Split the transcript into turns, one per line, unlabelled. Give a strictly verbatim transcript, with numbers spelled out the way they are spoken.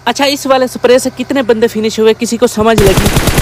अच्छा, इस वाले स्प्रे से कितने बंदे फिनिश हुए, किसी को समझ लगी?